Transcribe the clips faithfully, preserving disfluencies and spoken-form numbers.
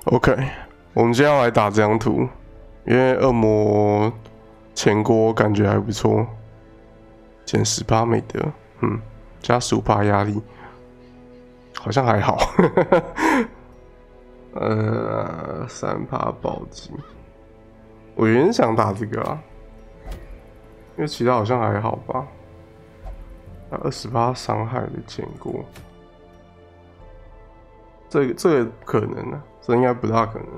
OK， 我们今天要来打这张图，因为恶魔前锅感觉还不错，减十趴美德，嗯，加十五趴压力，好像还好。呃，三趴暴击，我原本想打这个啊，因为其他好像还好吧。二十趴伤害的减过，这个这个不可能啊，这应该不大可能。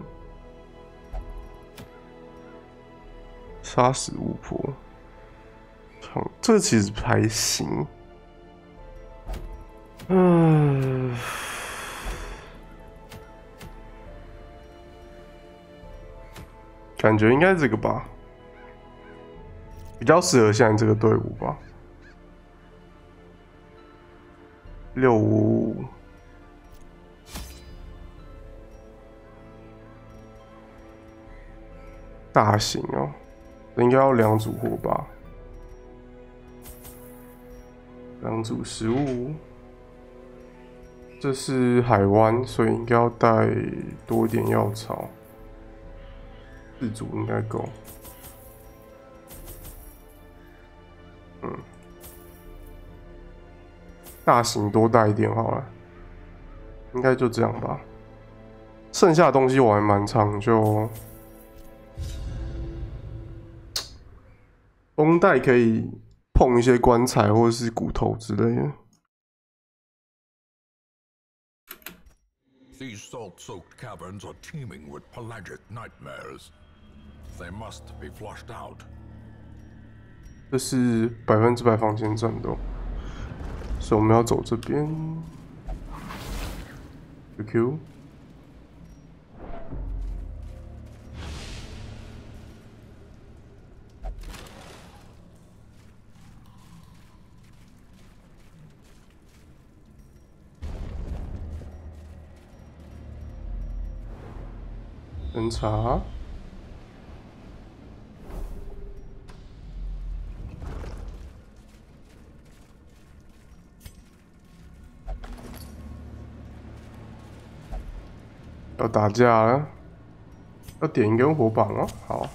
杀死巫婆，这个其实还行。嗯，感觉应该这个吧，比较适合现在这个队伍吧。六五五，大型哦，应该要两组火吧，两组十五。这是海湾，所以应该要带多一点药草，四组应该够。嗯。大型多带一点好了，应该就这样吧。剩下的东西我还蛮常就绷带可以碰一些棺材或者是骨头之类的。 These salt-soaked caverns are teeming with pelagic nightmares. They must be flushed out. 这是百分之百房间战斗。所以我们要走这边 ，Q， 侦查。要打架了，要点一根火把吗？好。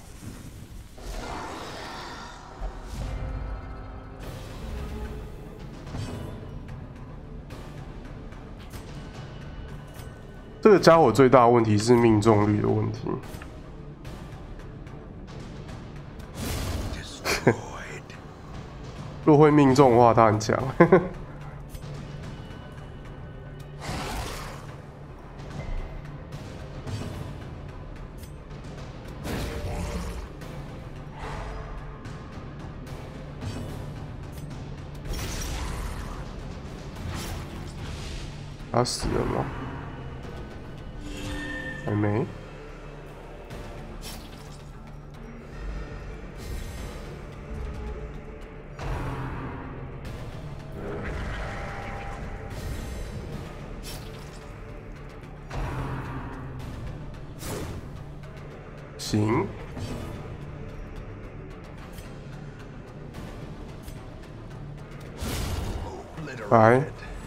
这个家伙最大的问题是命中率的问题。如果会命中的话，他很强。他死了吗？还没。行。来。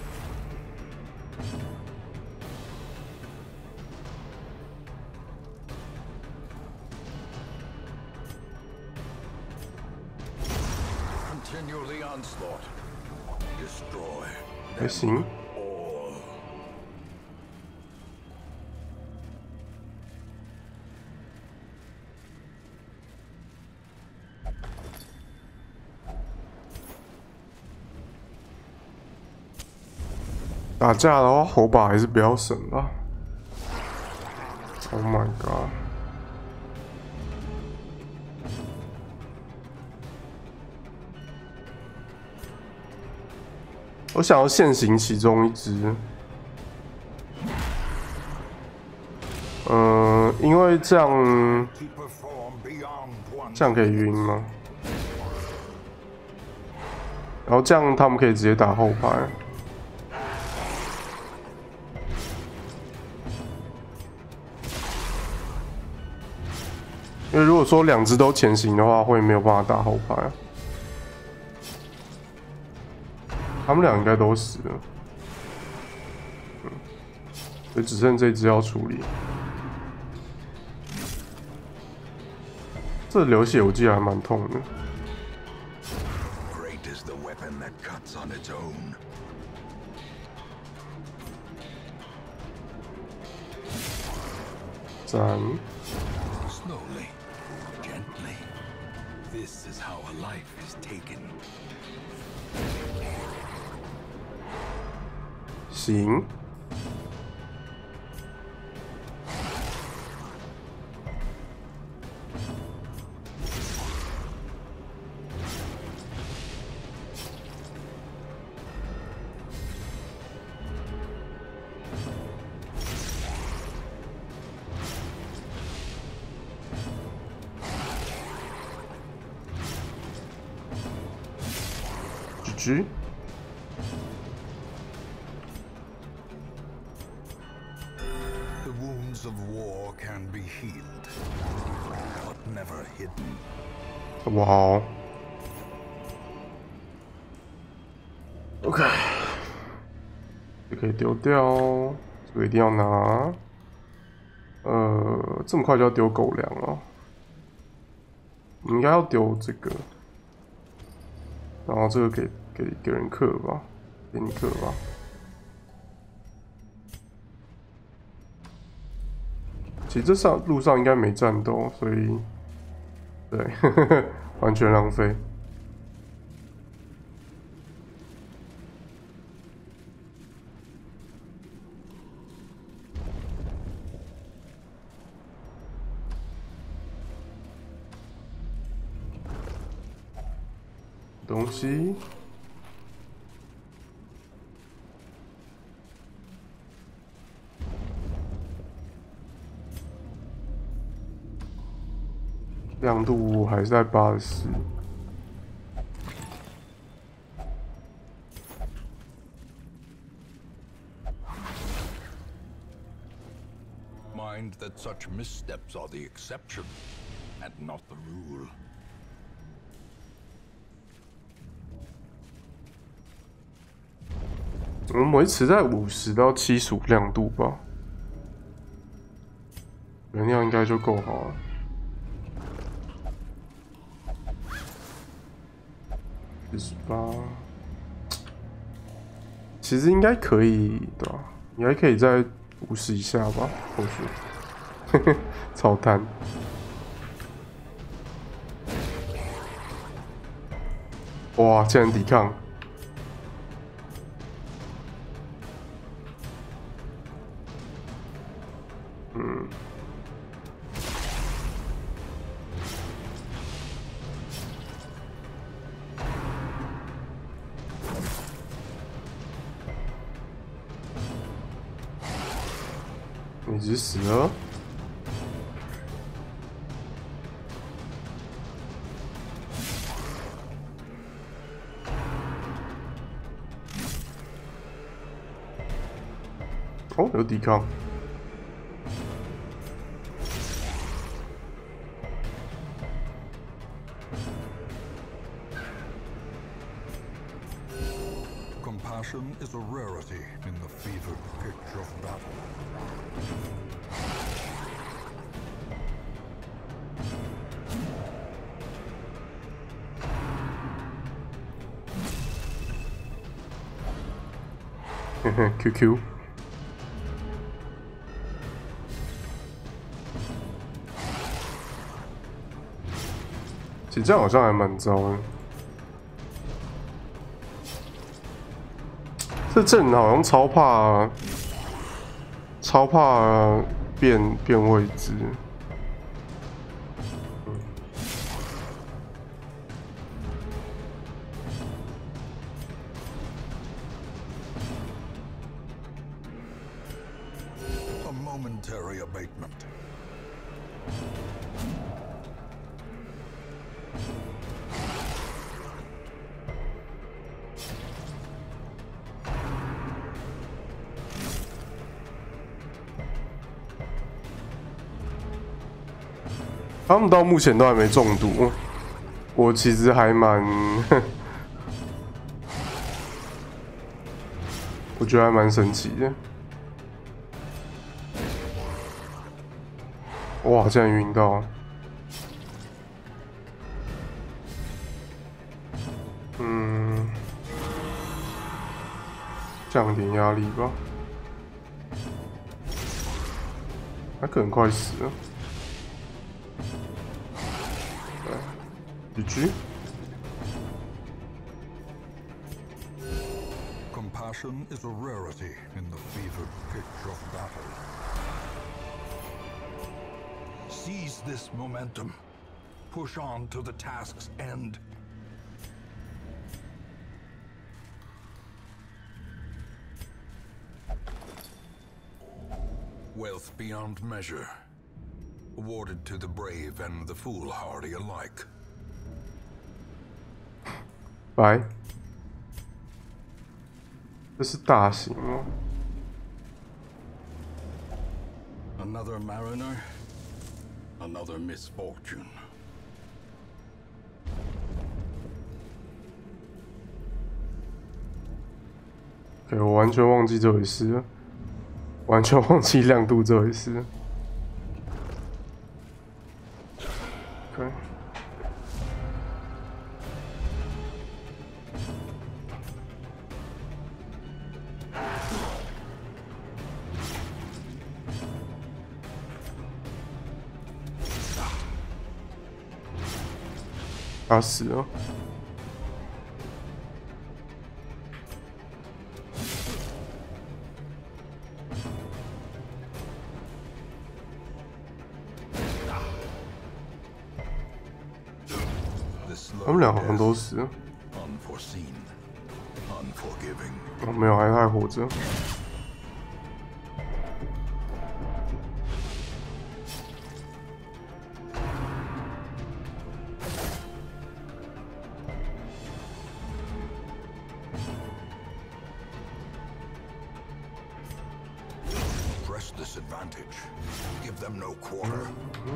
还行。打架的话，火把还是不要省吧。Oh my god！ 我想要现行其中一只，嗯、呃，因为这样这样可以晕吗？然后这样他们可以直接打后排。因为如果说两只都前行的话，会没有办法打后排。他们俩应该都死了，嗯，所以只剩这只要处理。 这流血我记得还蛮痛的。 Great is the weapon that cuts on its own. 斩。 Slowly, gently. This is how a life is taken. 行。G G。 The wounds of war can be healed, but never hidden. 哇哦 ，OK， 这可以丢掉，这个一定要拿。呃，这么快就要丢狗粮了，你应该要丢这个，然后这个给给给人克吧，给你克吧。 其实这上路上应该没战斗，所以对，呵呵呵完全浪费。东西。 亮度还是在八十四。 Mind that such missteps are the exception, and not the rule. 我们维持在五十到七十五亮度吧，原料应该就够好了。 四十八，其实应该可以的，你还可以在五十以下吧，或许。嘿嘿，超贪。哇，竟然抵抗！嗯。 你只死了。哦，有抵抗。 Compassion is a rarity in the fevered pitch of battle. Q Q， 其实这样好像还蛮糟的。这阵好像超怕，超怕变变位置。 Momentary abatement. 他们到目前都还没中毒，我其实还蛮，我觉得还蛮神奇的。 哇！竟然晕到！ 降点压力吧。他可能快死了。G G。 Compassion is a rarity in the fevered pitch of battle. Seize this momentum. Push on to the task's end. Wealth beyond measure, awarded to the brave and the foolhardy alike. 白，这是大型吗 Another mariner, another misfortune. 对，我完全忘记这回事了，完全忘记亮度这回事了。OK。 他死了。他们俩好像都死了。哦，没有，还还活着。 Disadvantage. Give them no quarter.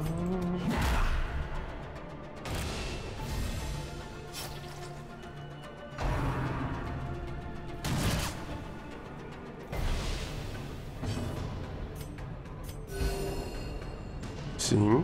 行。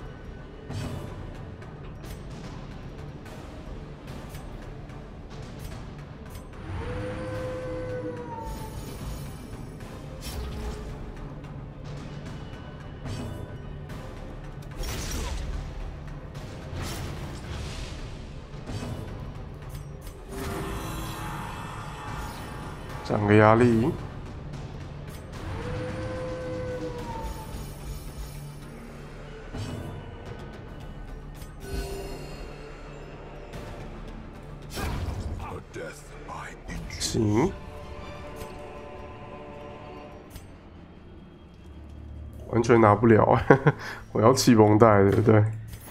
涨个压力。 行，完全拿不了，我要气绷带，对不对？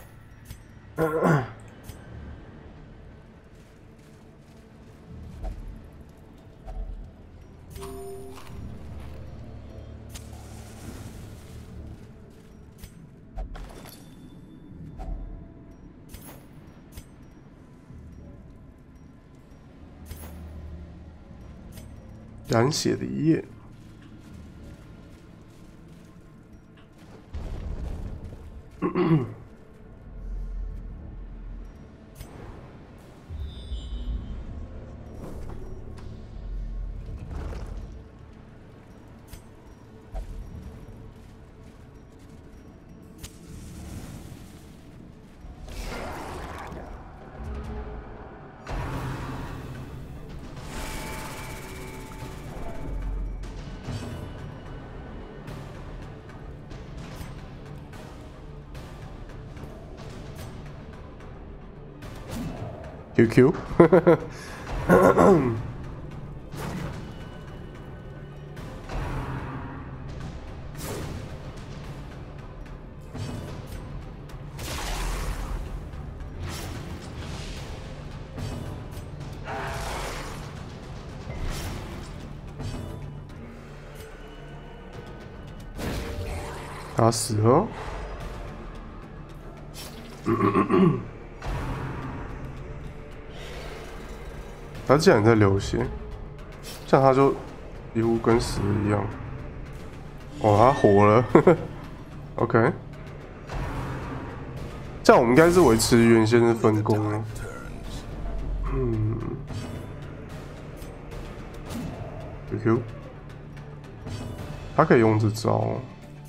染血的一页。Q Q， 他死了。他竟然在流血，这样他就几乎跟死了一样。哦，他活了，OK。这样我们应该是维持原先的分工了。嗯。 Q Q， 他可以用这招、哦。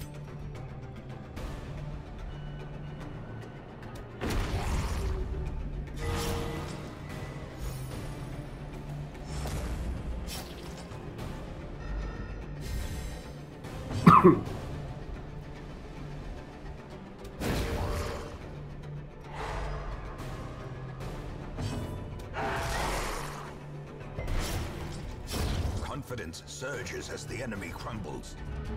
Confidence surges as the enemy crumbles.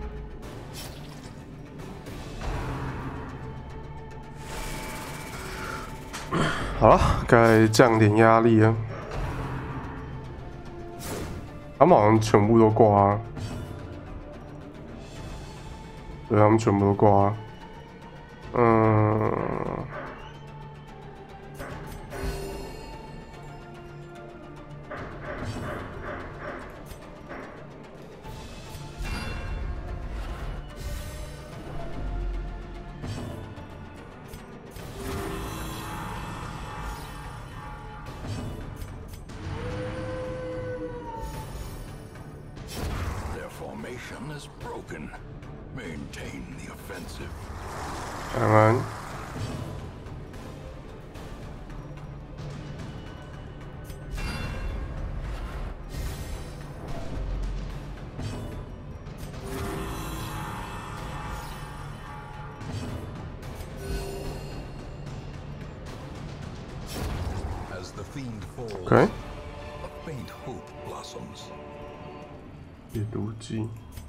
好了，该降点压力了。他们好像全部都挂啊，对，他们全部都挂啊。嗯。 Formation is broken. Maintain the offensive. 当然。 As the fiend falls, Okay. a faint hope blossoms. 解毒剂。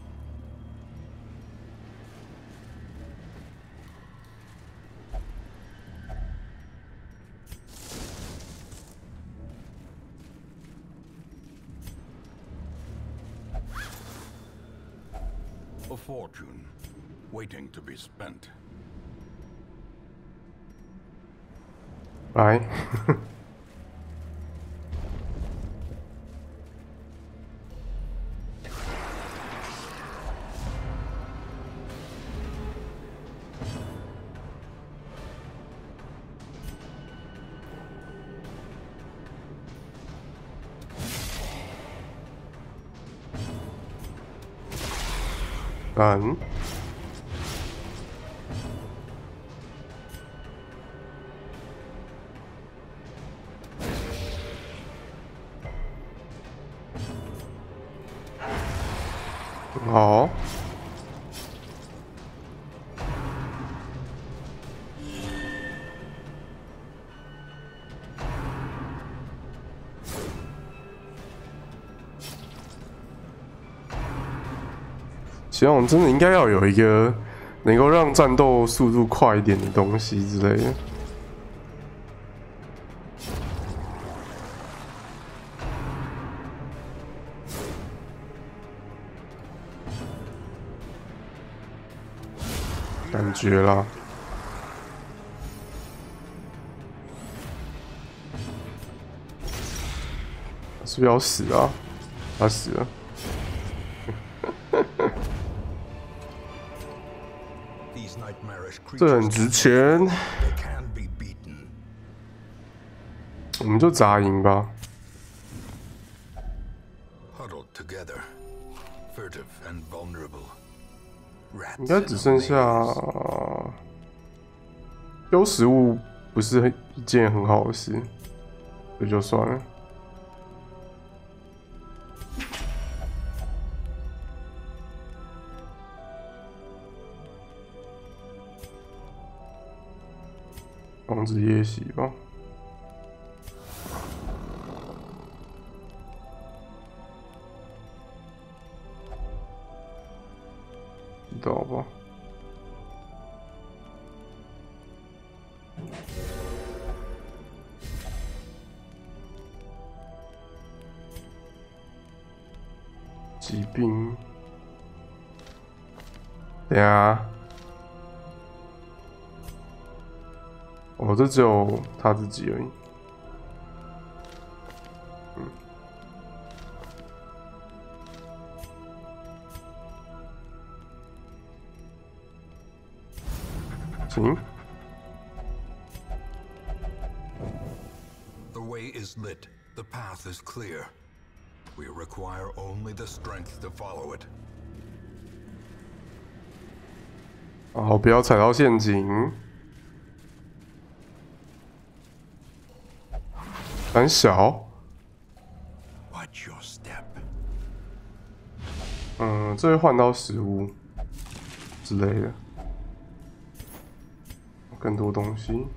A fortune waiting to be spent. 来。嗯，好。其实我们真的应该要有一个能够让战斗速度快一点的东西之类的。感觉啦。是不是要死啊？他死了。这很值钱，我们就砸赢吧。应该只剩下丢食物，不是一件很好的事，所以就算了。防止夜袭吧。知道吧？疾病。等下。哦，这只有他自己而已。嗯。行。 The way is lit. The path is clear. We require only the strength to follow it. 好，不要踩到陷阱。胆小。 Watch your step. 嗯，这会换到食物之类的，更多东西。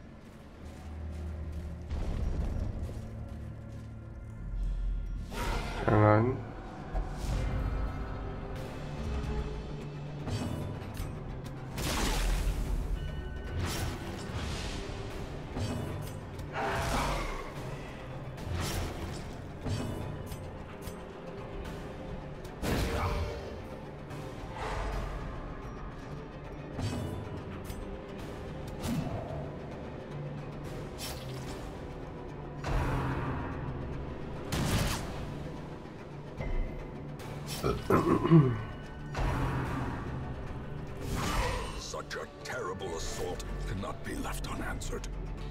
当然。 Such a terrible assault cannot be left unanswered.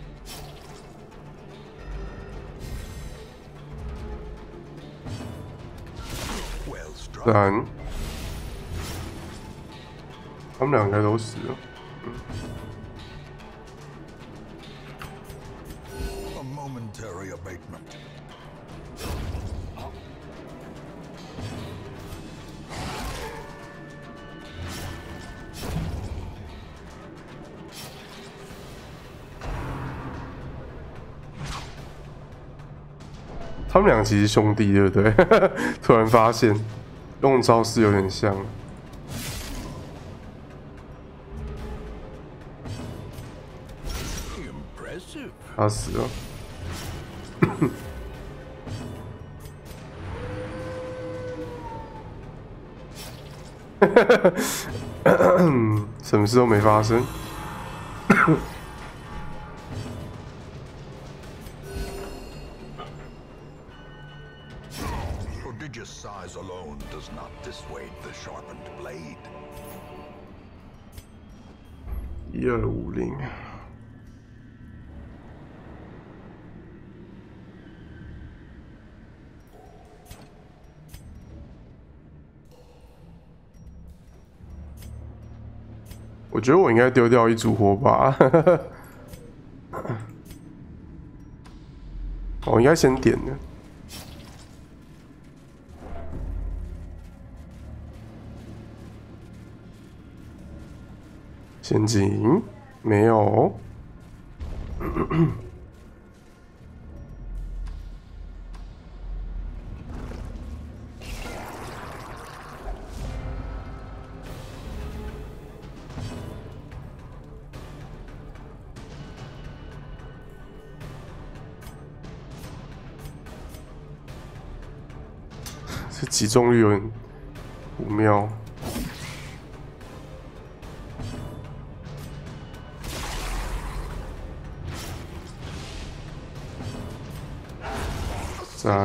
Well struck. 然，他们两个都死了。嗯 A momentary abatement. 他们俩其实兄弟，对不对？突然发现用招式有点像。他死了。什么事都没发生。 Prodigious size alone does not dissuade the sharpened blade. 一二五零。 我觉得我应该丢掉一组火把，我应该先点的。陷阱没有。这击中率有点不妙。赞。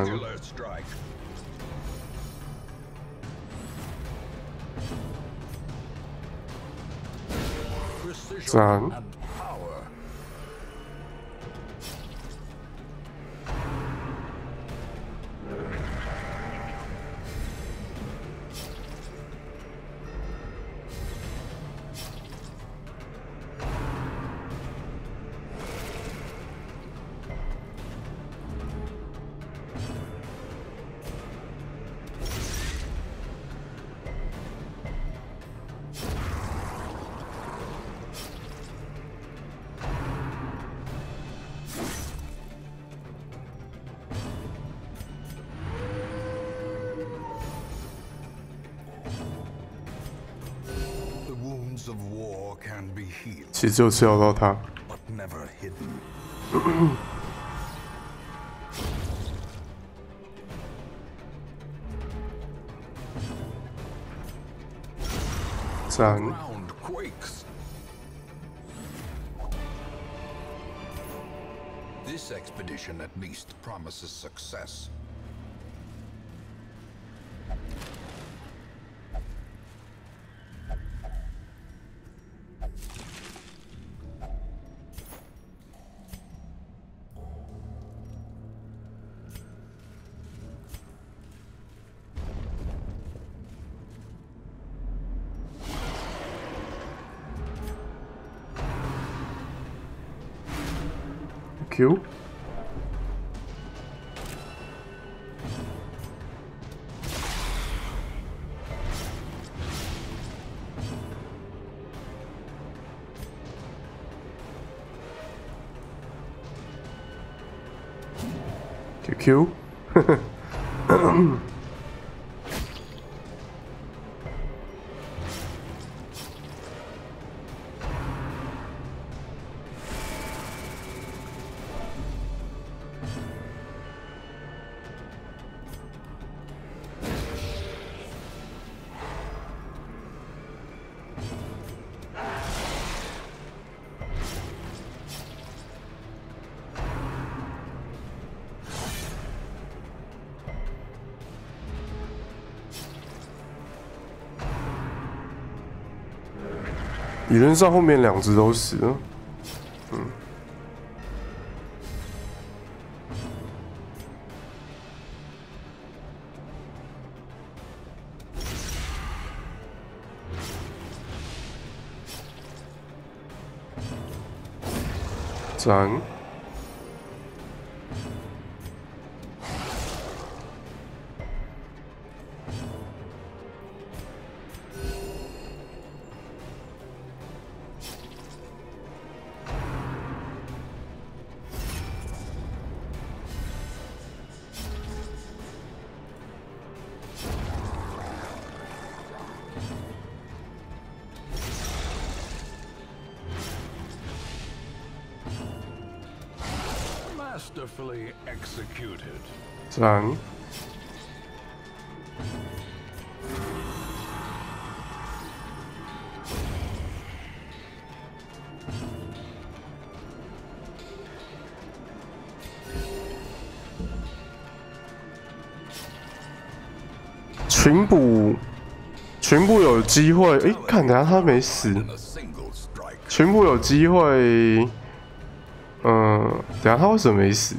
赞。 其实就吃到他。赞。 This expedition at least promises success. Q。Q Q， 呵呵。理论上后面两只都死了，嗯。斩。 Masterfully executed. 斩。群捕，群捕有机会。哎、欸，看，等下他没死。群捕有机会。嗯，等下他为什么没死？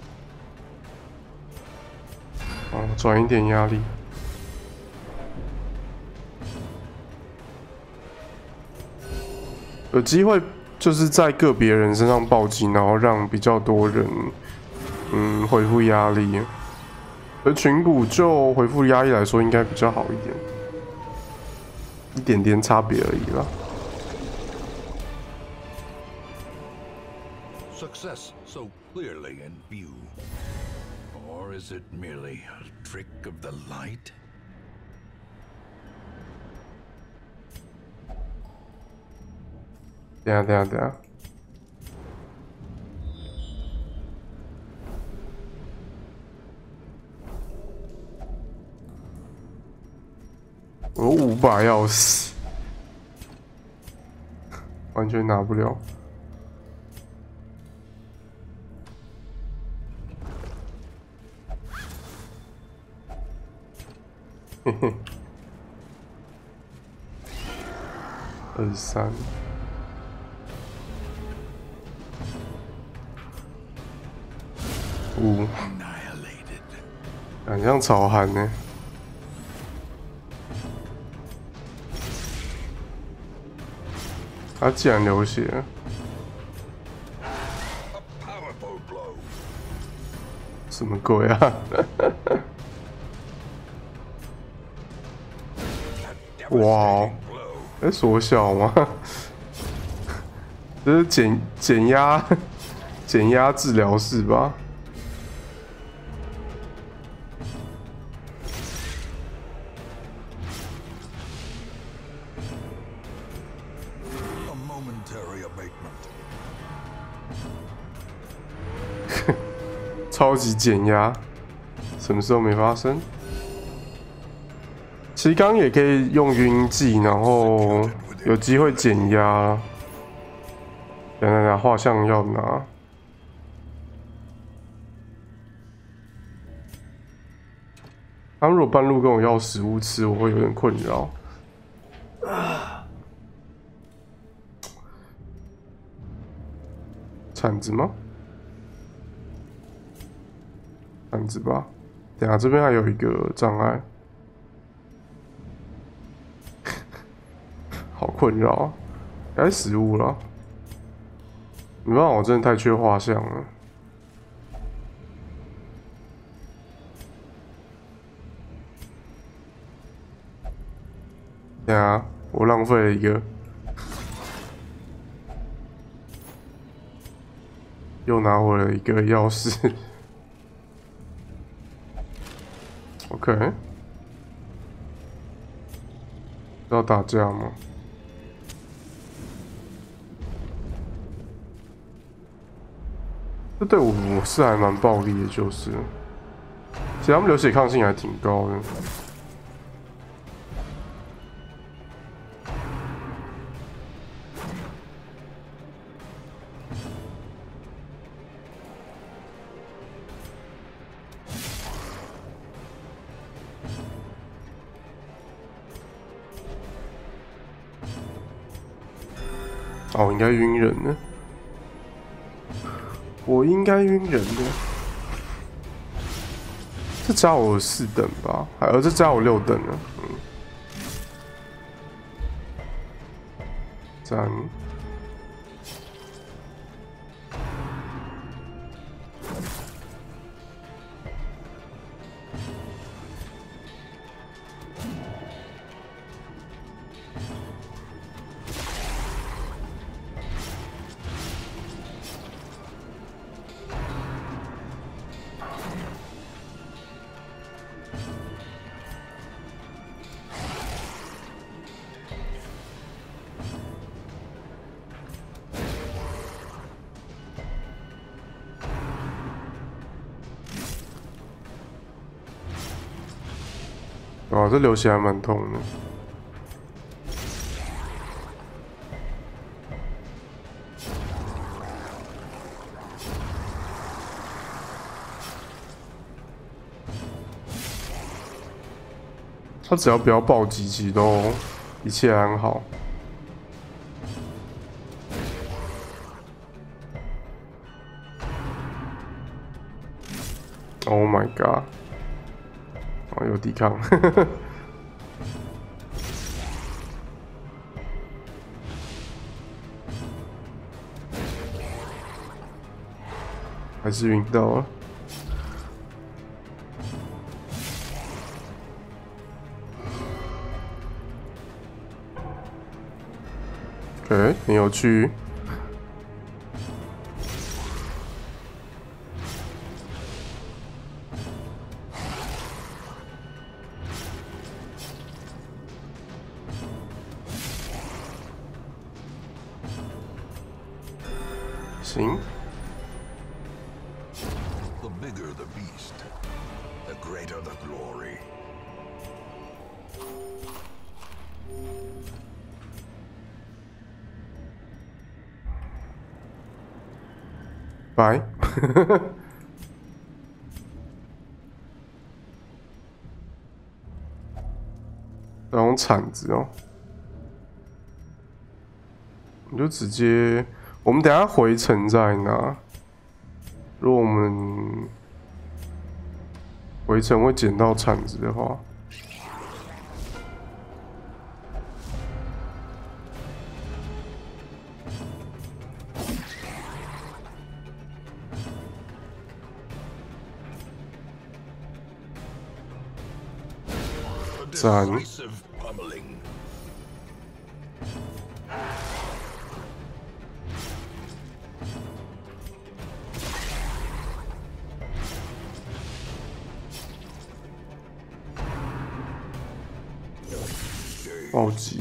哦，转一点压力。有机会就是在个别人身上暴击，然后让比较多人嗯恢复压力。而群捕就恢复压力来说，应该比较好一点，一点点差别而已啦。 Success so clearly in view. Or is it merely a trick of the light? 等下，等下，等下。我五把钥匙，完全拿不了。嘿嘿，二十三，五，很像草寒呢。他竟然流血了，什么鬼啊？哇，在缩小吗？这是减减压减压治疗室吧？超级减压，什么时候没发生？其实刚刚也可以用晕剂，然后有机会减压。等等等，画像要拿。他如果半路跟我要食物吃，我会有点困扰。铲子吗？铲子吧。等下这边还有一个障碍。好困扰啊！该食物了，没办法，我真的太缺画像了。 对啊，我浪费了一个，又拿回了一个钥匙。OK， 要打架吗？这队伍是还蛮暴力的，就是，其实他们流血抗性还挺高的。哦，我应该晕人呢。我应该晕人的。这加我四等吧，还而这加我六等呢。嗯。赞。哇，这流血还蛮痛的。他只要不要暴击，其实都一切安好。Oh my god！ 哦，有抵抗。还是晕到了。OK， 很有趣。行。 The bigger the beast, the greater the glory. 拜。要用铲子哦，你就直接，我们等一下回城再拿。如果我们回城会捡到铲子的话，赞。暴击。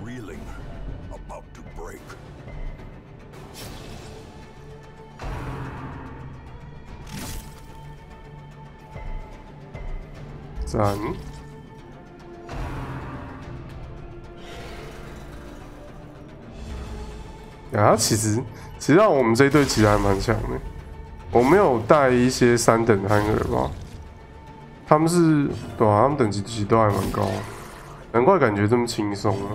赞。啊，其实其实让我们这一队其实还蛮强的。我没有带一些三等憨儿吧，他们是对啊，他们等级其实都还蛮高，难怪感觉这么轻松啊。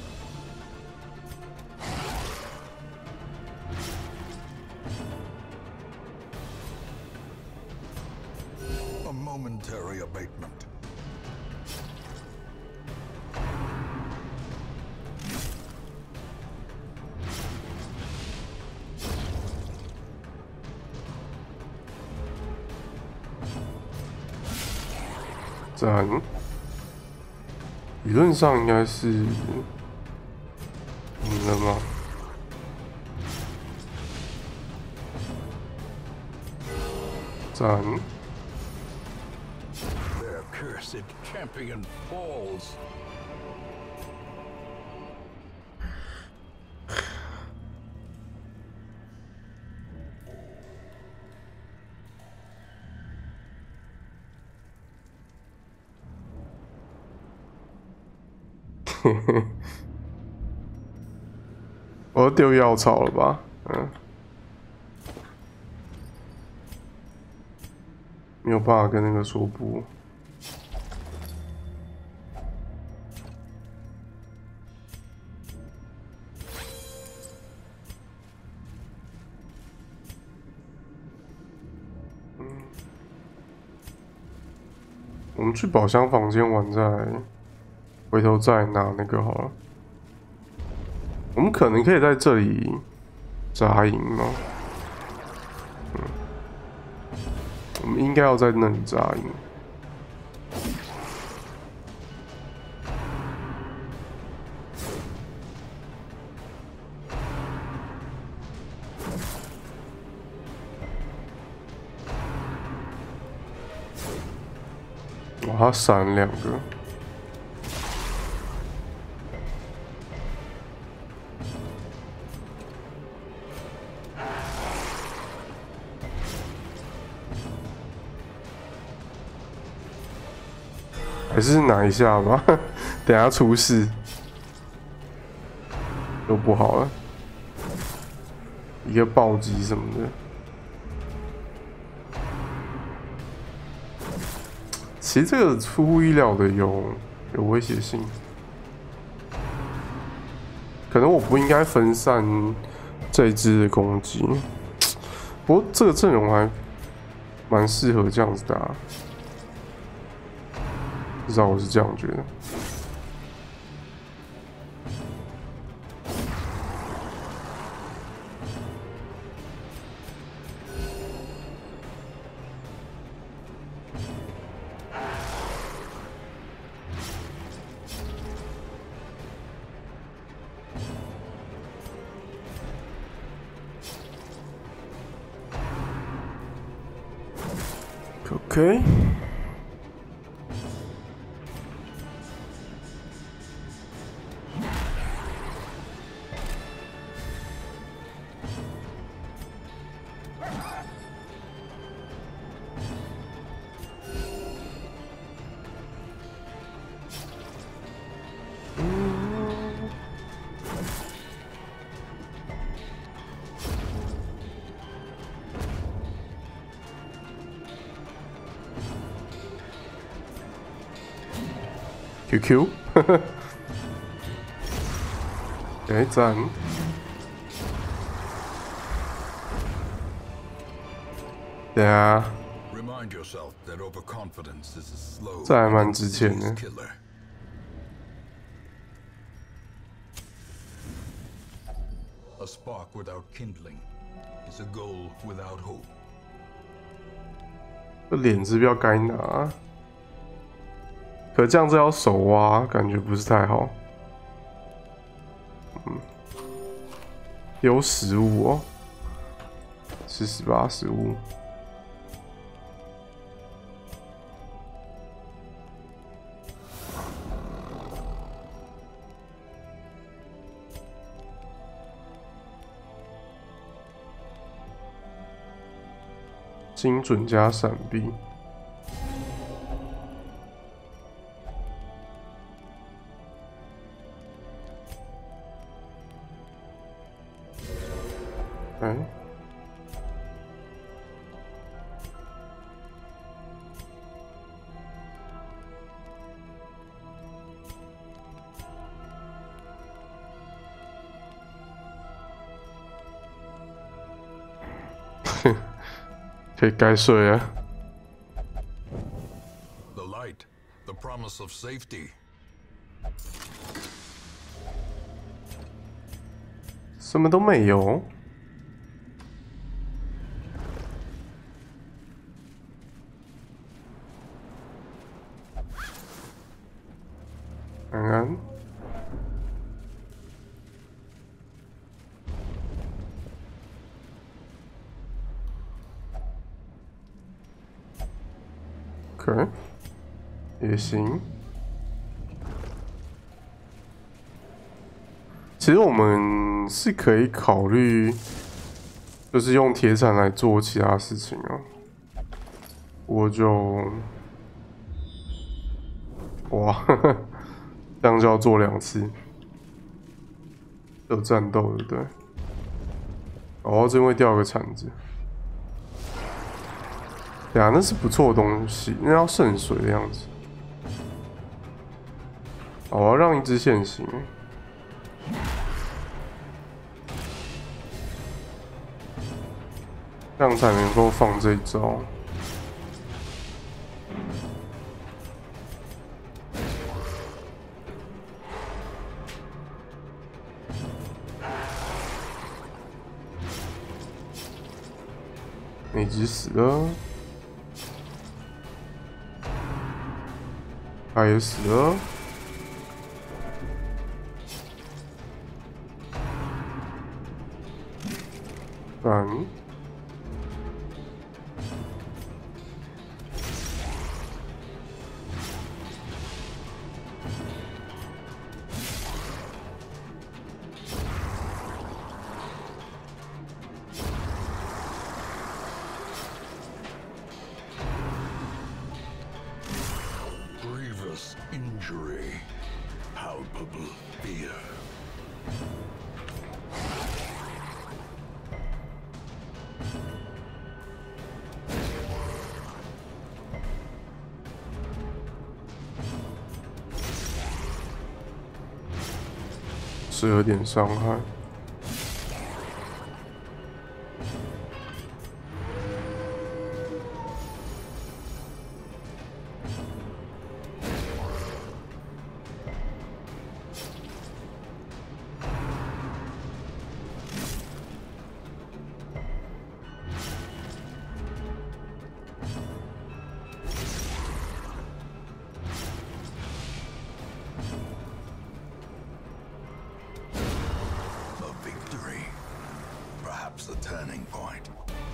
A momentary abatement. 赞， 理论上应该是赢了吗？赞。 Their cursed champion falls. Hehe 我要丢药草了吧？嗯，没有办法跟那个说不。嗯，我们去宝箱房间玩再，回头再拿那个好了。 我们可能可以在这里扎营吗？嗯，我们应该要在那里扎营。哇，他闪两个。 还是拿一下吧，等下出事都不好了。一个暴击什么的，其实这个出乎意料的有有威胁性，可能我不应该分散这一支的攻击，不过这个阵容还蛮适合这样子打。 至少我是这样觉得。OK。 Q Q， 哎，赞！对啊，这还蛮值钱的。 A spark without kindling is a goal without hope. 这脸是不要该拿。 可这样子要手挖，感觉不是太好。嗯，丢食物哦，吃十八食物。精准加闪避。 哎，哼，可以该睡了。 The light, the promise of safety. 什么都没有。 嗯， OK， 也行。其实我们是可以考虑，就是用铁铲来做其他事情啊。我就，哇，呵呵，这样就要做两次，有战斗对不对？哦，这边会掉个铲子。对啊，那是不错的东西，那要渗水的样子。哦，我要让一只线行。这样才能够放这一招。那只死了，他也死了。三。 Injury, palpable fear. 是有点伤害。 The turning point.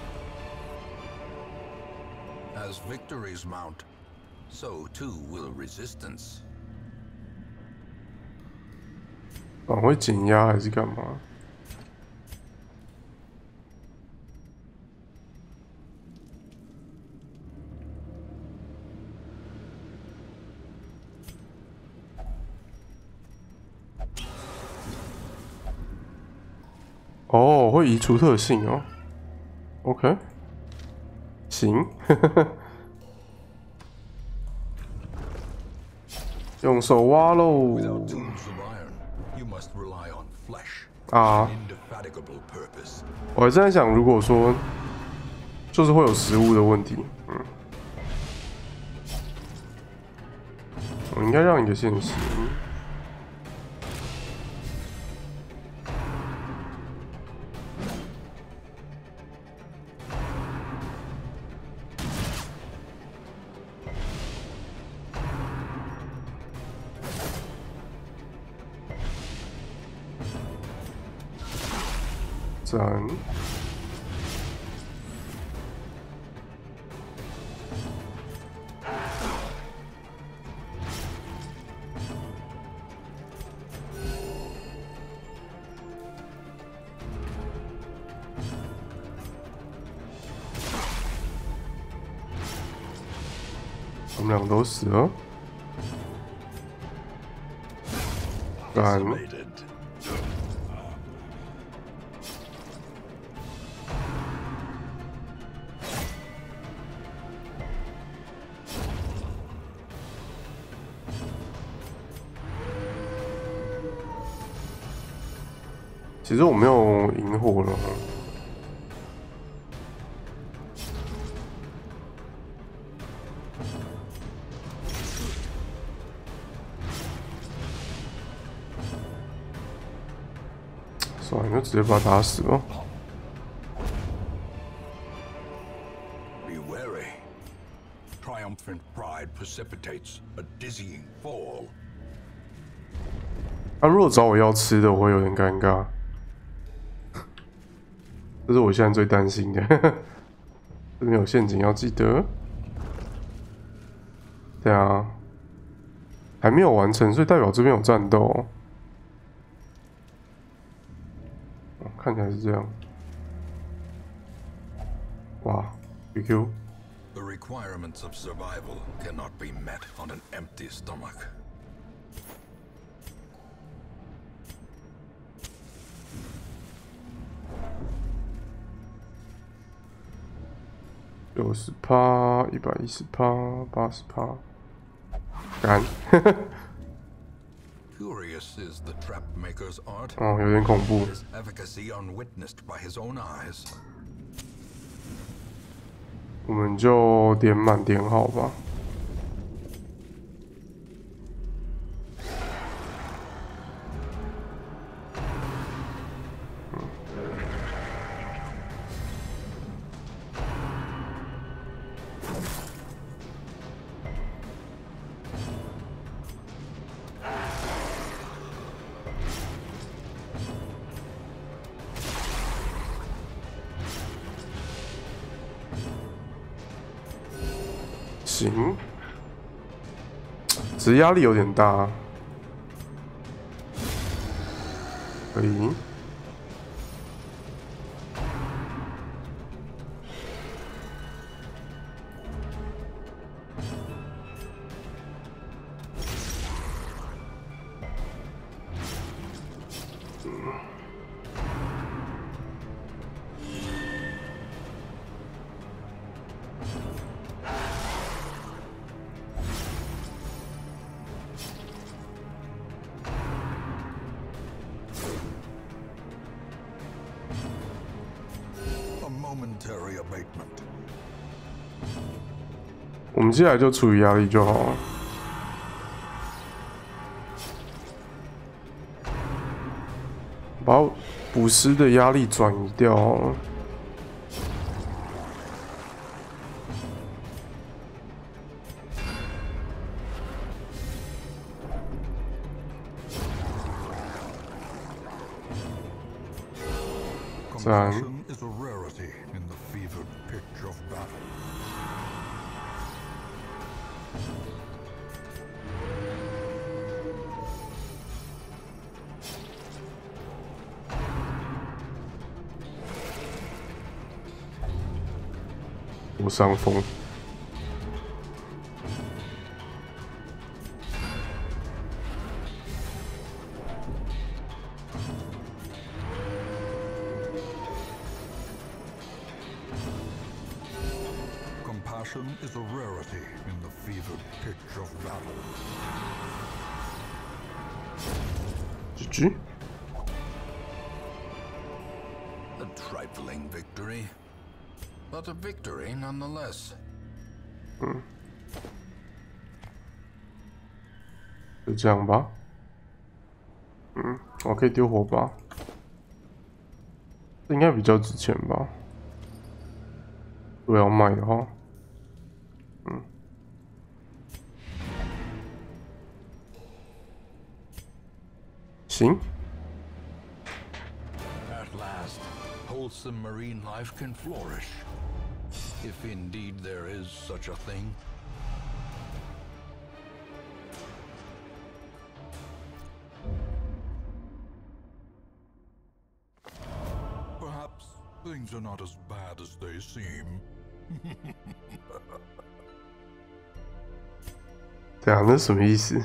As victories mount, so too will resistance. 啊，会减压还是干嘛？哦，会移除特性哦。OK， 行，用手挖喽。啊，我还在想，如果说就是会有食物的问题，嗯，我应该让一个现行。赞。我们两个都死了。干。其实我没有引火了。算了，就直接把他打死了。 Be wary. Triumphant pride precipitates a dizzying fall. 他如果找我要吃的，我会有点尴尬。这是我现在最担心的。这边有陷阱，要记得。 对啊，还没有完成，所以代表这边有战斗、哦。哦，看起来是这样。哇 ，Q Q。 The requirements of survival cannot be met on an empty stomach. 九十趴，一百一十趴，八十趴，干， Curious is the trap maker's art. 哦，有点恐怖。 His efficacy unwitnessed by his own eyes. 我们就点满点好吧。行，只是压力有点大，可以。 Momentary abatement. 我们接下来就处理压力就好了。把捕食的压力转移掉好了。三。 Is a rarity in the fevered pitch of battle. 无伤风。 Compassion is a rarity in the fevered pitch of battle. G G. A trifling victory, but a victory nonetheless. 嗯，就这样吧。嗯，我可以丢火把，这应该比较值钱吧？如果要卖的话，嗯，行。 At last, wholesome marine life can flourish. If indeed there is such a thing. Perhaps things are not as bad as they seem. 对啊，那什么意思？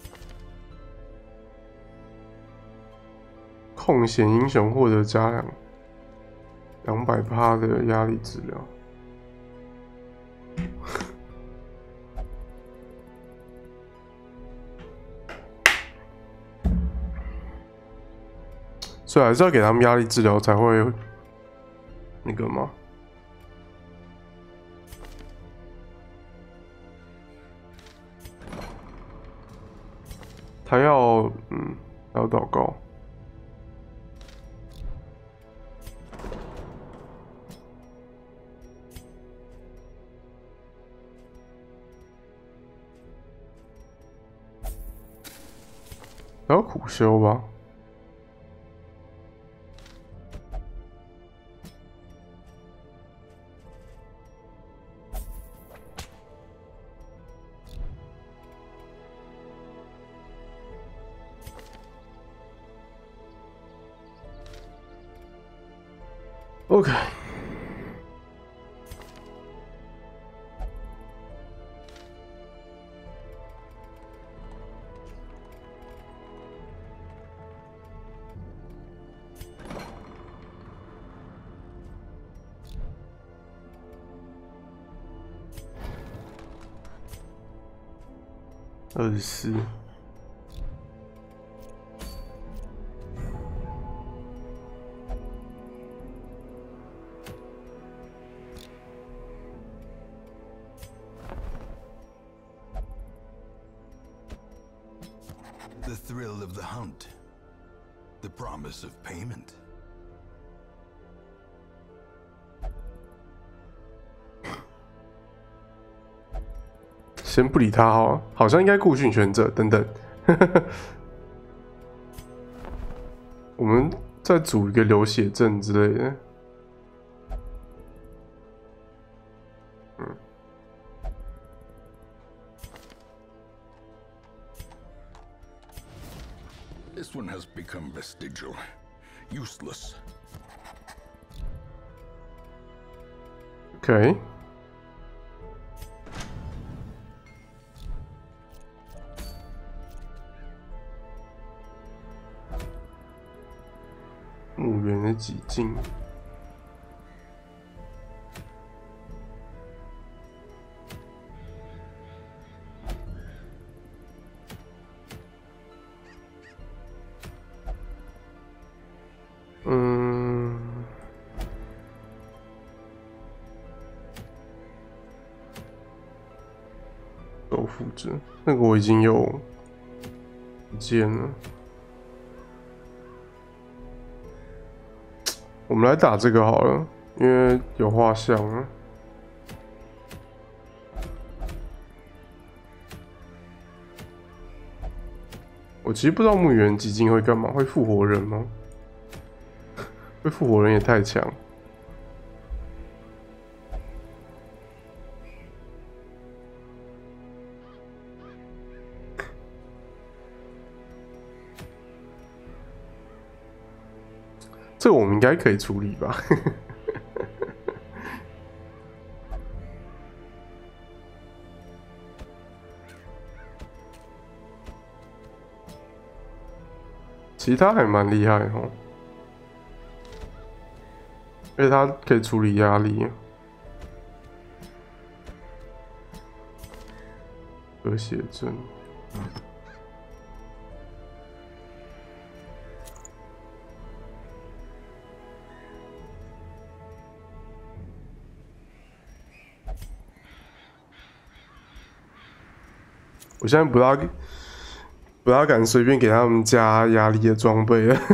空闲英雄获得加两两百趴的压力治疗。所以还是要给他们压力治疗才会那个吗？他要嗯，他要祷告。还要苦修吧。 OK。二十四。 The thrill of the hunt. The promise of payment. 先不理他好了，好像应该顾训选者等等。我们再组一个流血阵之类的。嗯。 This one has become vestigial, useless. Okay. 墓园的几进。 嗯，守护者那个我已经有剑了，我们来打这个好了，因为有画像啊。我其实不知道墓园基金会干嘛，会复活人吗？ 会复活人也太强，这个我们应该可以处理吧？其他还蛮厉害哦。 因为它可以处理压力，和谐阵。我现在不大不大敢随便给他们加压力的装备了。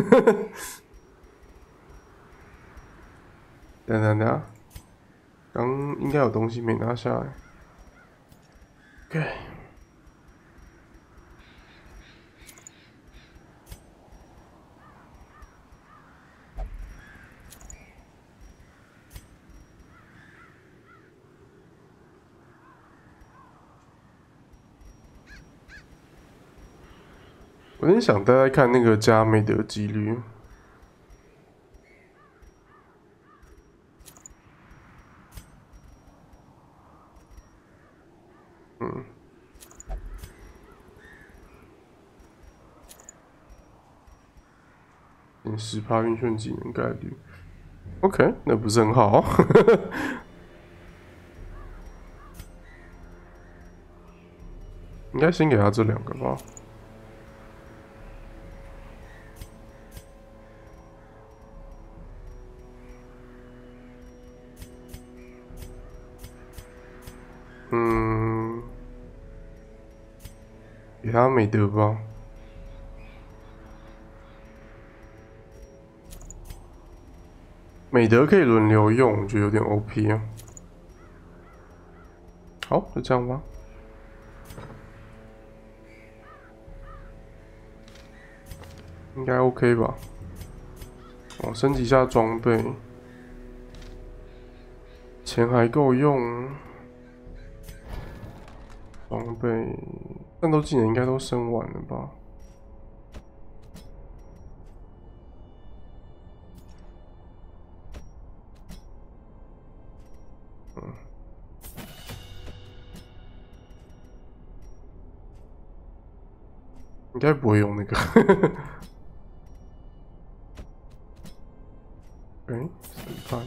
等等等，刚应该有东西没拿下来。OK。我有点想大家看那个加美德几率。 嗯，减十趴晕眩技能概率 ，OK， 那不是很好。应该先给他这两个吧。嗯。 给他美德吧。美德可以轮流用，我觉得有点 O P 啊。好，就这样吧。应该 OK 吧？哦，升级一下装备，钱还够用。装备。 战斗技能应该都升完了吧？ 嗯，应该不会用那个。哎，审判。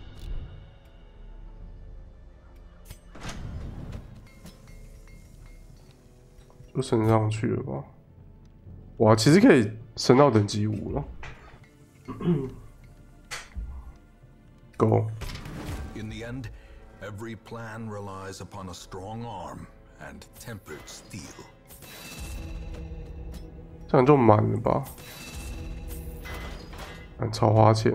就升上去了吧？哇，其实可以升到等级五了。Go。 In the end, every plan relies upon a strong arm and tempered steel. 这样就满了吧？很超花钱。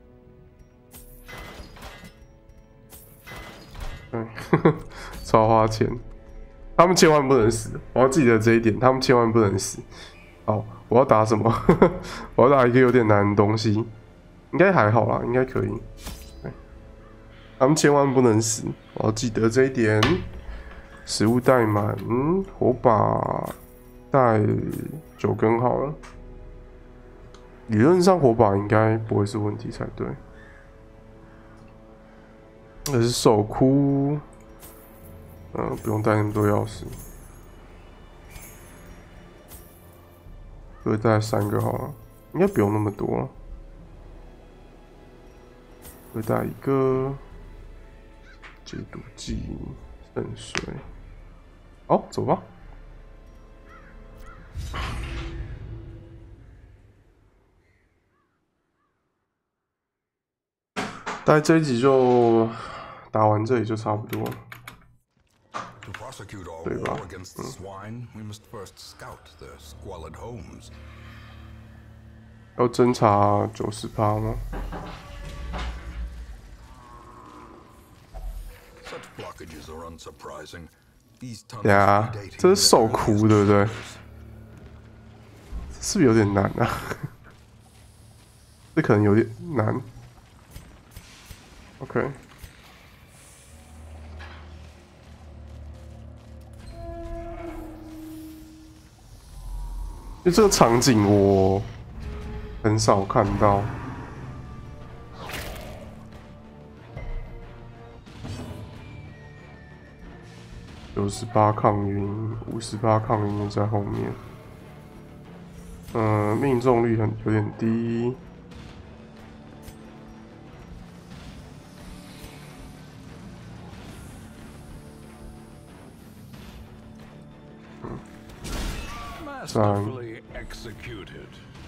对，超花钱。他们千万不能死，我要记得这一点，他们千万不能死。好，我要打什么？我要打一个有点难的东西，应该还好啦，应该可以。他们千万不能死，我要记得这一点。食物带满，火把带九根好了。理论上火把应该不会是问题才对。这是手箍。嗯，不用带那么多钥匙，各带三个好了，应该不用那么多了。各带一个解毒剂、渗水。好，走吧。大概这一集就打完，这里就差不多了。 To prosecute our war against the swine, we must first scout their squalid homes. 要侦查九十趴吗？ Such blockages are unsurprising. These tunnels 对啊，这是受苦，对不对？是不是有点难啊？这可能有点难。OK。就这个场景我很少看到。九十八抗晕，五十八抗晕在后面。嗯，命中率很有点低。三。 executed.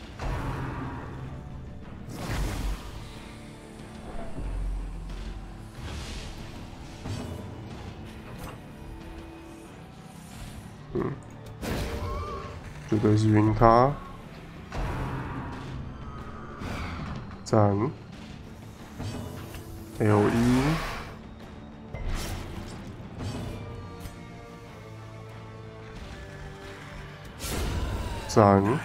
嗯，绝对是晕他。赞 L 一。赞。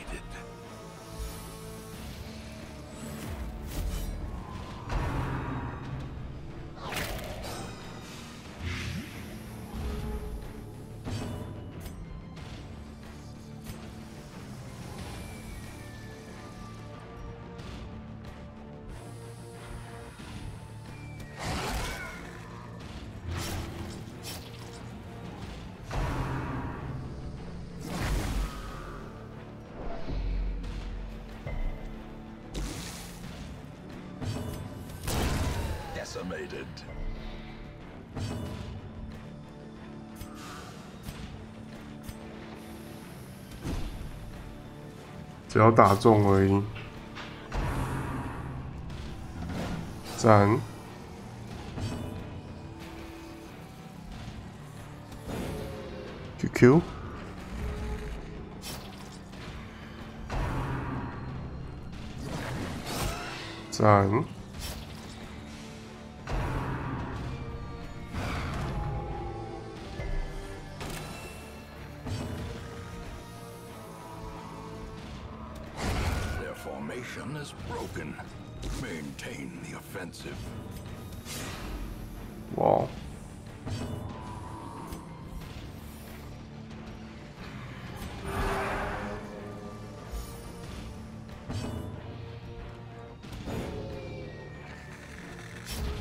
Decimated. 只要打中而已。赞。Q Q。赞。 Formation is broken. Maintain the offensive. Wow.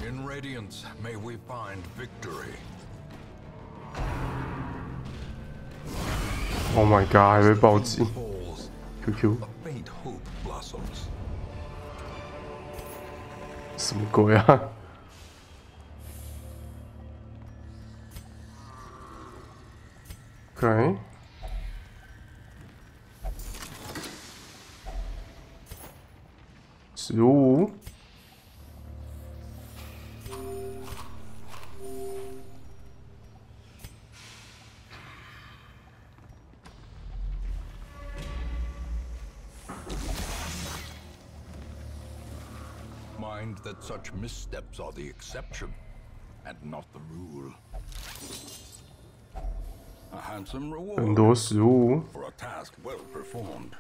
In Radiance, may we find victory. Oh my god， 还被暴击 ！Q Q， A faint hope blossoms. 什么鬼啊 ？OK， 食物。 Mind that such missteps are the exception, and not the rule. A handsome 很多 reward 食物。 for a task well performed.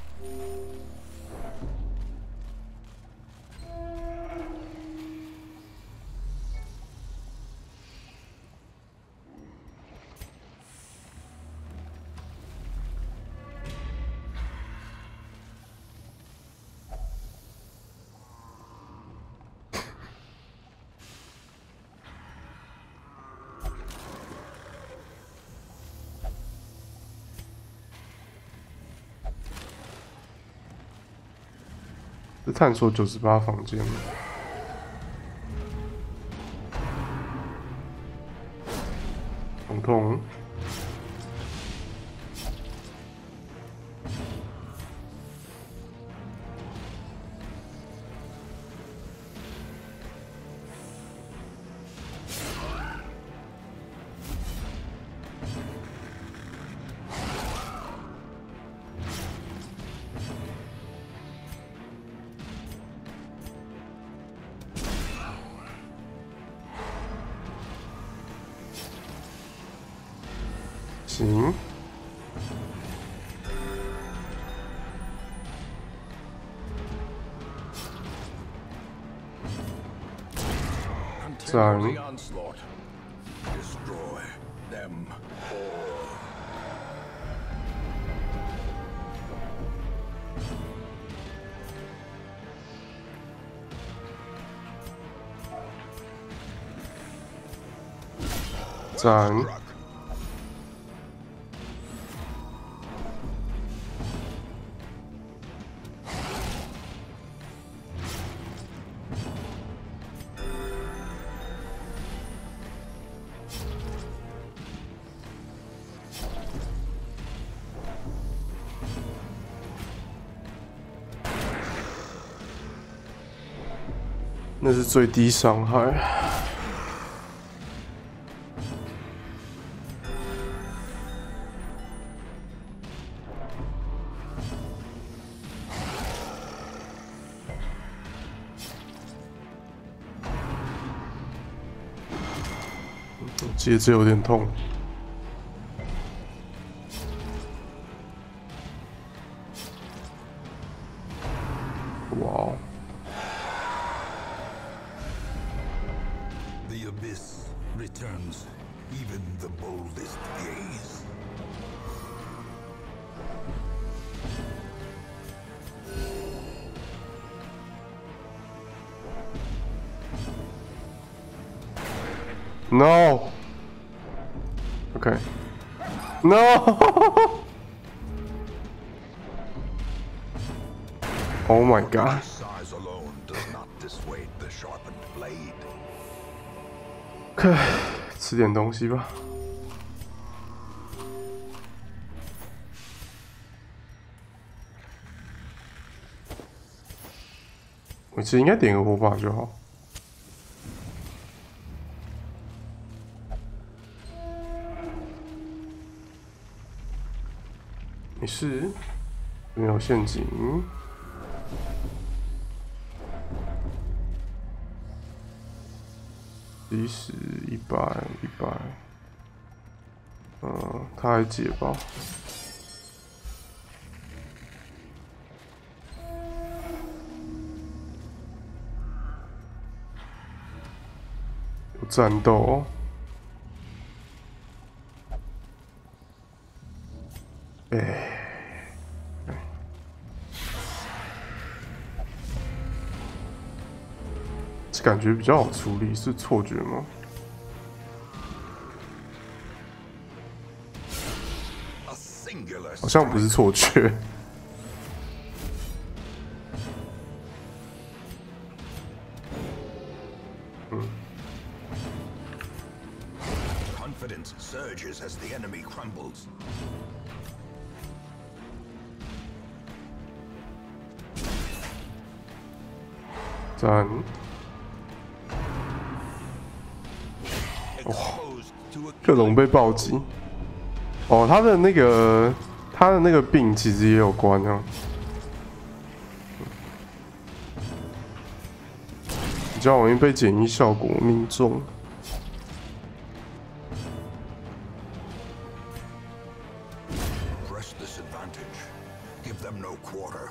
是探索九十八房间。疼痛。行，赞。 The onslaught. Destroy them all. 赞。 那是最低伤害。节奏有点痛。哇哦！ The abyss returns even the boldest gaze. No. Okay. No. Oh my god. Size alone does not dissuade the sharpened blade. 吃点东西吧。我其实应该点个火把就好。没事，没有陷阱。 七十、一百、一百，嗯，他还解吧。有战斗哦。哎。 感觉比较好处理，是错觉吗？好像不是错觉。嗯。 Confidence surges as the enemy crumbles. 赞。哇，各种被暴击。哦，他的那个他的那个病其实也有关啊，比较容易被减一效果命中。 Press this advantage. Give them no quarter.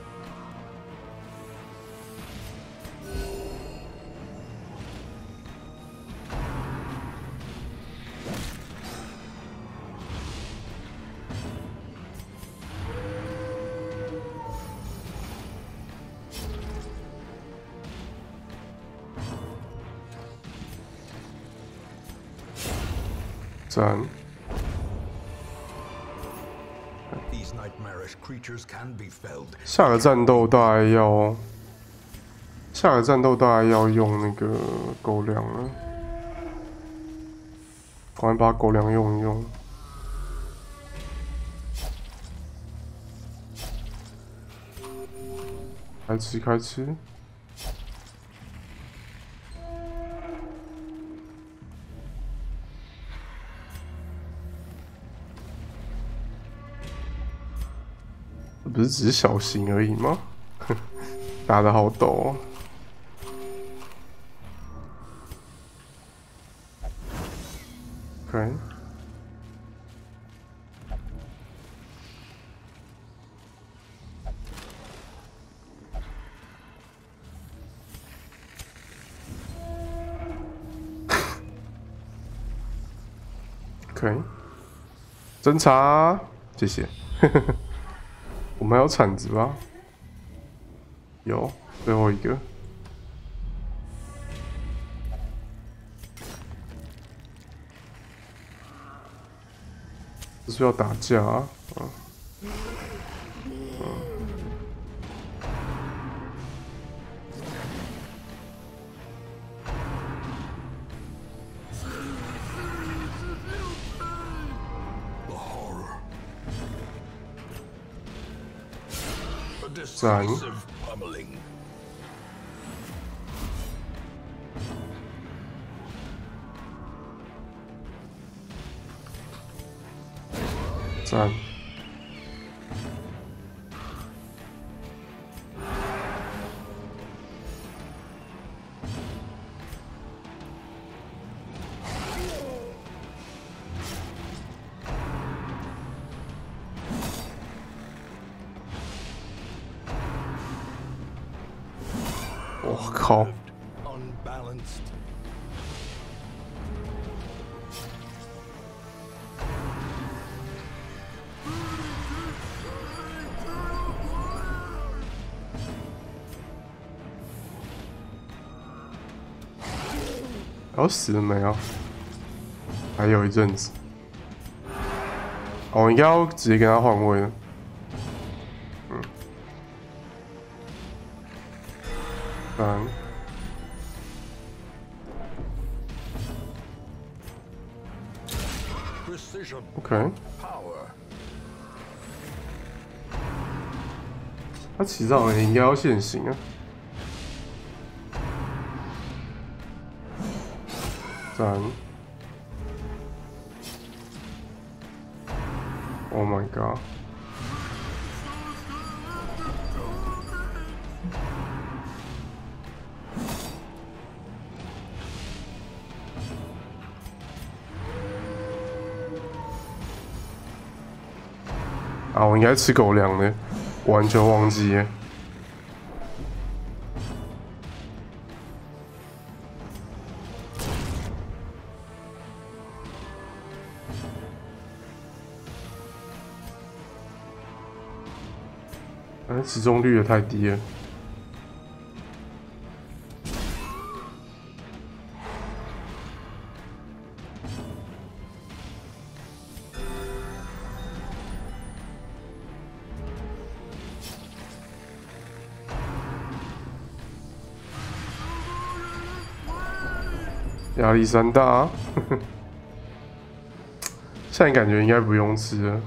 赞。 These nightmarish creatures can be felled. 下个战斗大概要，下个战斗大概要用那个狗粮了，赶快把狗粮用一用。开吃开吃。 不是只是小型而已吗？打得好陡哦。OK。OK。侦查，谢谢。我们还有铲子吧？有，最后一个。这是要打架啊！啊嗯 Decisive pummeling. 赞。我靠！ Unbalanced. 要死了没有？还有一阵子。哦，我应该要直接跟他换位了。嗯。嗯。 OK， 他起早也应该要现形啊。赞 ！Oh my god！ 啊，我应该吃狗粮的，完全忘记耶。哎，集中率也太低了。 压力山大、啊，现在感觉应该不用吃了。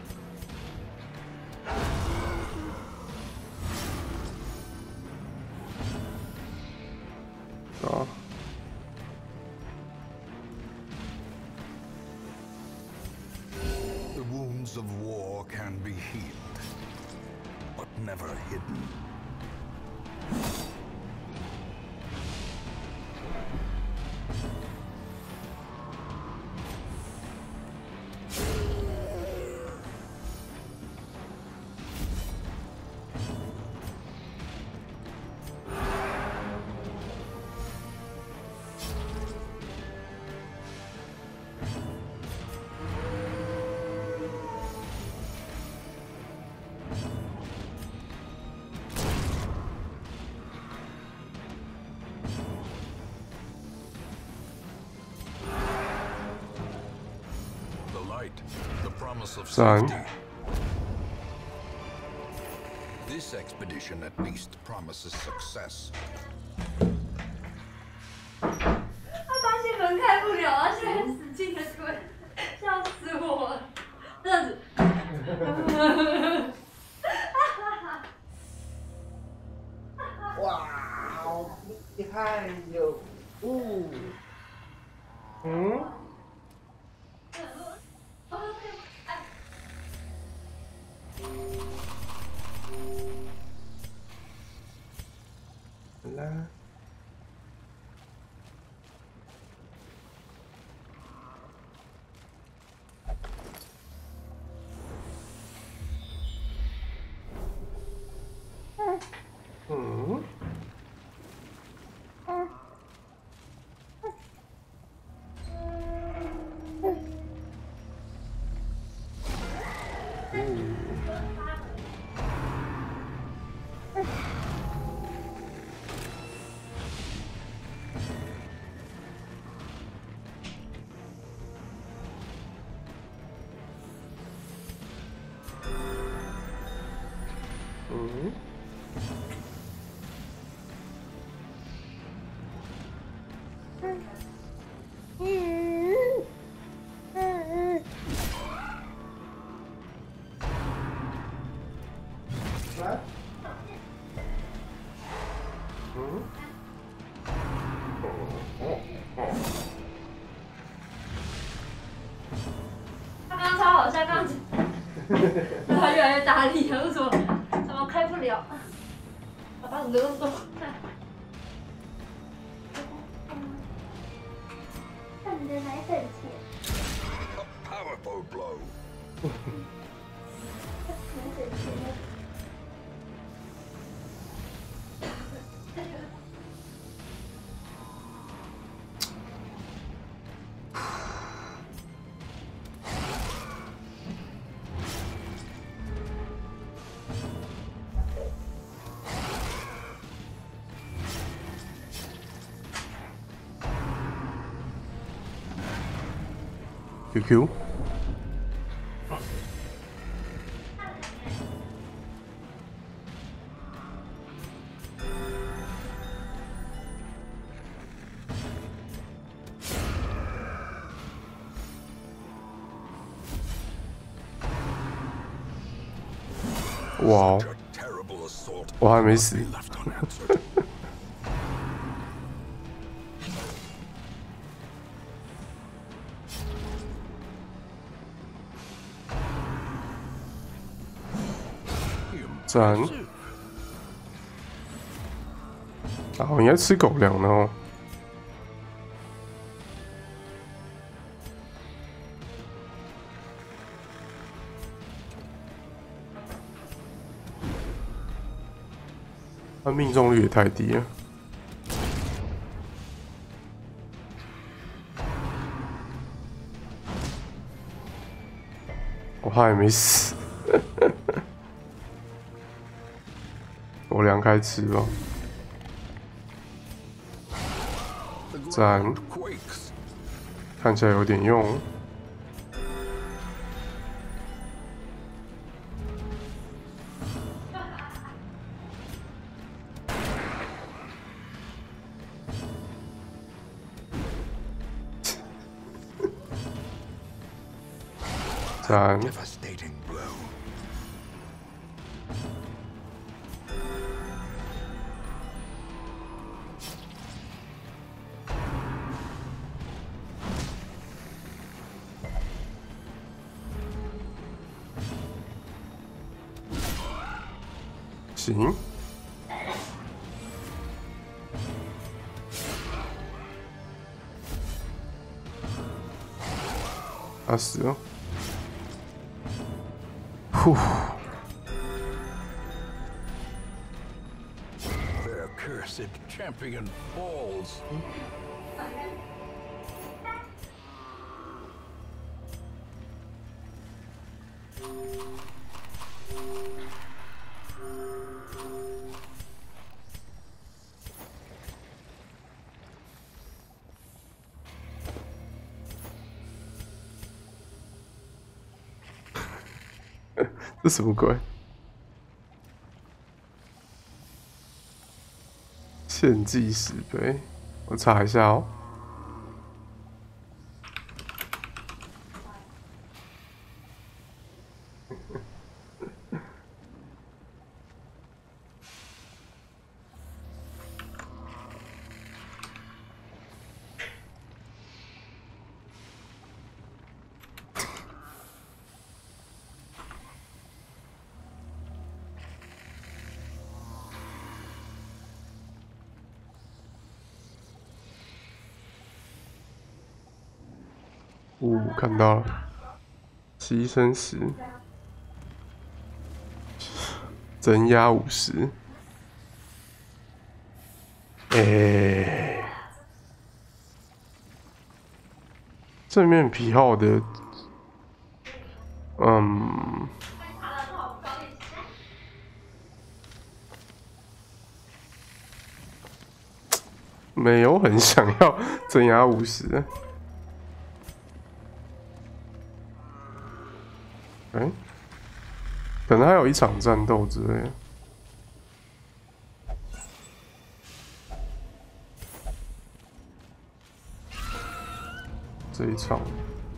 啊。 The wounds of war can be healed, but never hidden. The promise of safety. This expedition at least promises success. 他发现门开不了，他现在使劲的推，笑死我了，这样子。 哇，厉害哟！哦，嗯。 啦，嗯，嗯。 他刚刚超好笑，刚刚他越来越大力了，为什么？怎么开不了？爸爸，你的动作。看你的奶粉钱。 A powerful blow. 奶粉钱。 Q Q， 哇哦，我还没死。赞，然后应该吃狗粮的哦。他命中率也太低了。我还没死。我凉开吃吧，赞，看起来有点用。 赞。 Devastating blow. 行。他死了。呼。 Their cursed champion falls. 这什么鬼？献祭石碑，我查一下哦。呜、哦，看到了，牺牲石，增压五十。诶，正面皮号的，嗯，没有很想要增压五十。 哎、欸，可能还有一场战斗之类的。这一场，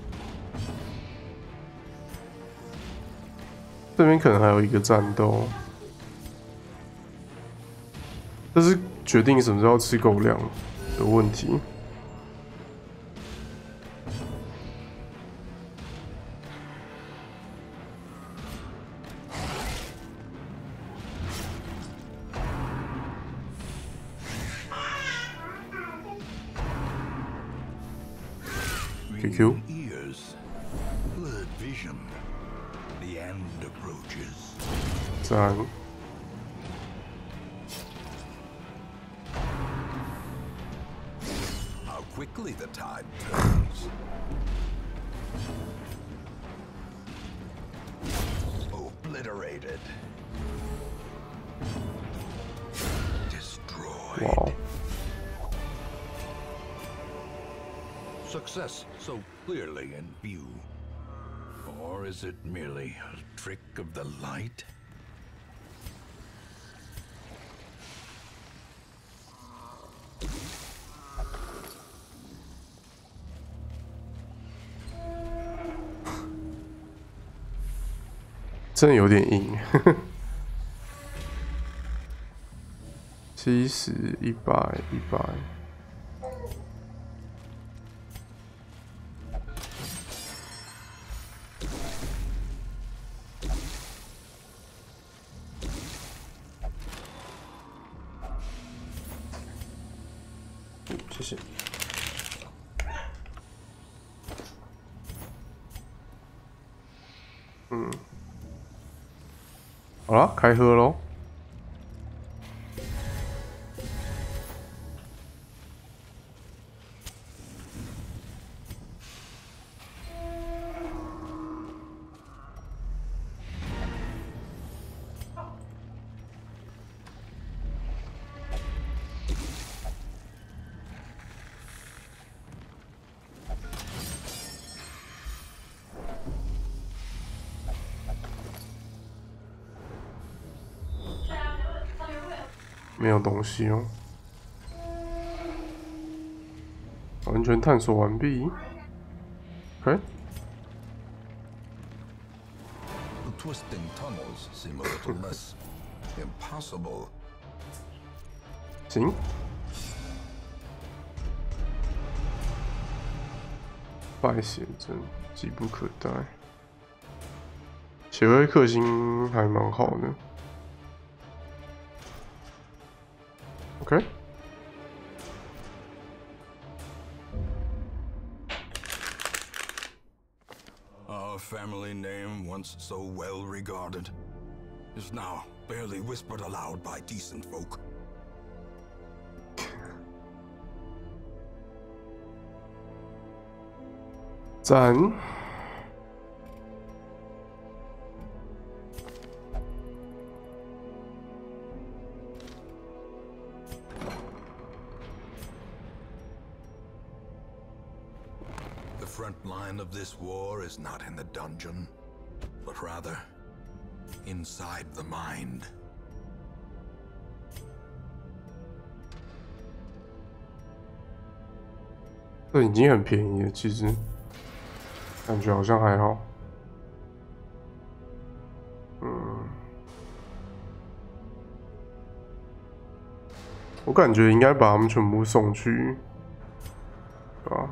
这边可能还有一个战斗，这是决定什么时候吃狗粮的问题。 Q Q ears, blurred vision. The end approaches. 赞。 How quickly the tide turns. Obliterated. Destroyed. Wow. Success so clearly in view. Or is it merely a trick of the light? 真的有点硬。七十、一百、一百。 谢谢。嗯，好了，开喝喽。没有东西哦，完全探索完毕。OK， twisting tunnels seem a little less impossible. 行。败血阵急不可待。血灰克星还蛮好的。OK。 Our family name, once so well regarded, is now barely whispered aloud by decent folk. 赞。 The front line of this war is not in the dungeon, but rather inside the mind. 这已经很便宜了，其实感觉好像还好。嗯，我感觉应该把他们全部送去，对吧？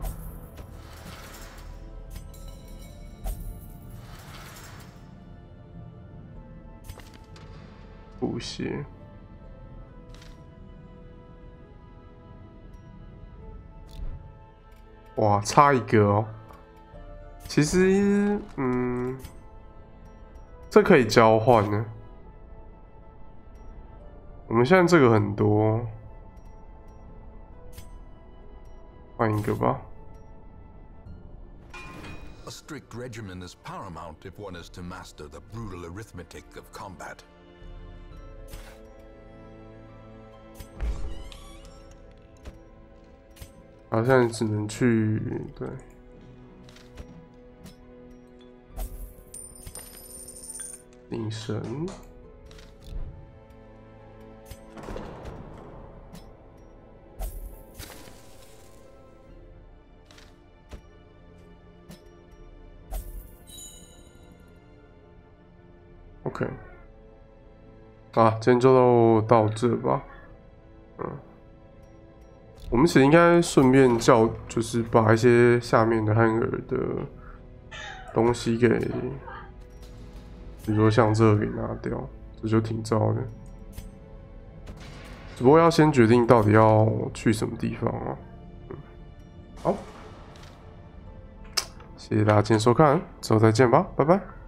补血。 哇，差一个哦。其实，嗯，这可以交换呢。我们现在这个很多，换一个吧。 A strict regimen is paramount if one is to master the brutal arithmetic of combat. 好像只能去对，灵神。OK， 啊，今天就到这吧。嗯。 我们其实应该顺便叫，就是把一些下面的汉尔的东西给，比如说像这个给拿掉，这就挺糟的。只不过要先决定到底要去什么地方啊。嗯，好，谢谢大家今天收看，之后再见吧，拜拜。